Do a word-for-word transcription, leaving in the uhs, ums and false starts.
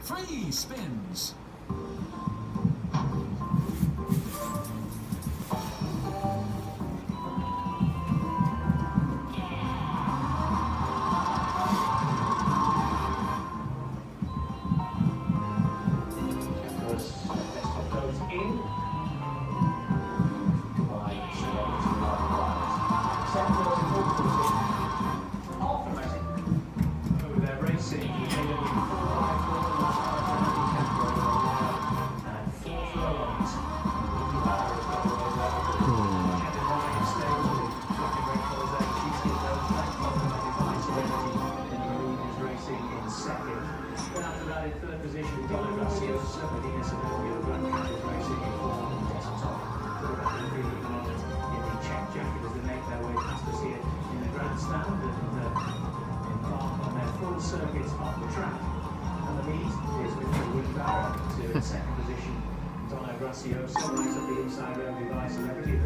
Three spins. Circuits off the track, and the lead is with the wheelbarrow to second position. Donk Gracioso lines up the inside rail device, celebrity.